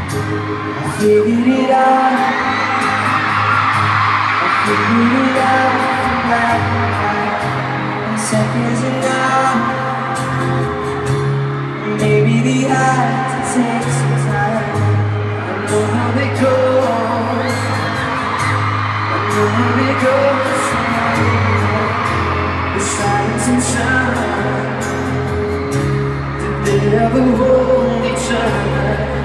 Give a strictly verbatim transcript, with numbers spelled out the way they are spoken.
I figured it out, I figured it out from black and white, seconds and now. Maybe the odds take some time. I know how they go, I know how they go. The silence and sound, did they ever hold each other?